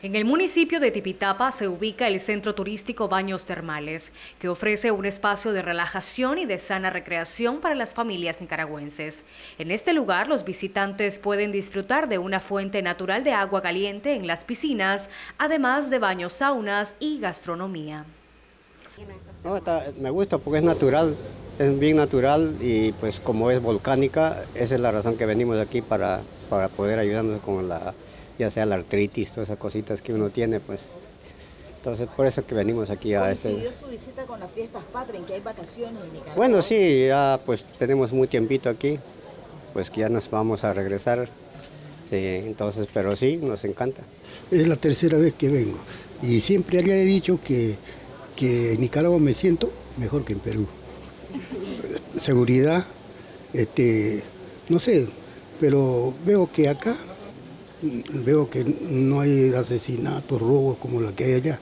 En el municipio de Tipitapa se ubica el Centro Turístico Baños Termales, que ofrece un espacio de relajación y de sana recreación para las familias nicaragüenses. En este lugar, los visitantes pueden disfrutar de una fuente natural de agua caliente en las piscinas, además de baños, saunas y gastronomía. No, me gusta porque es natural, es bien natural y pues como es volcánica, esa es la razón que venimos aquí para poder ayudarnos con ya sea la artritis, todas esas cositas que uno tiene, pues. Entonces por eso que venimos aquí a este. ¿Coincidió su visita con las fiestas patrias, en que hay vacaciones en Nicaragua? Bueno, sí, ya pues tenemos muy tiempito aquí, pues que ya nos vamos a regresar. Sí, entonces, pero sí, nos encanta. Es la tercera vez que vengo y siempre le he dicho que en Nicaragua me siento mejor que en Perú. Seguridad, no sé, pero veo que acá, veo que no hay asesinatos, robos como los que hay allá.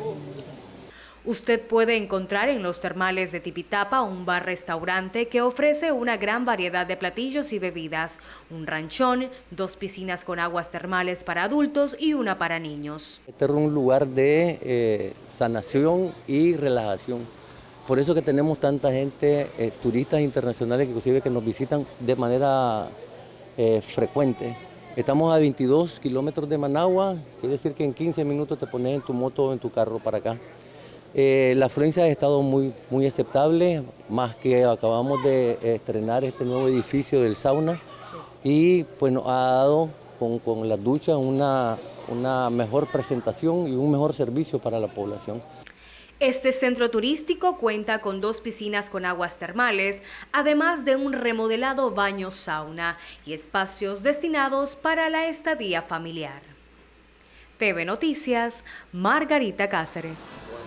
Usted puede encontrar en los termales de Tipitapa un bar-restaurante que ofrece una gran variedad de platillos y bebidas, un ranchón, 2 piscinas con aguas termales para adultos y una para niños. Este es un lugar de sanación y relajación. Por eso que tenemos tanta gente, turistas internacionales inclusive que nos visitan de manera frecuente. Estamos a 22 kilómetros de Managua, quiere decir que en 15 minutos te pones en tu moto o en tu carro para acá. La afluencia ha estado muy aceptable, más que acabamos de estrenar este nuevo edificio del sauna y pues nos ha dado con las duchas una mejor presentación y un mejor servicio para la población. Este centro turístico cuenta con 2 piscinas con aguas termales, además de un remodelado baño sauna y espacios destinados para la estadía familiar. TV Noticias, Margarita Cáceres.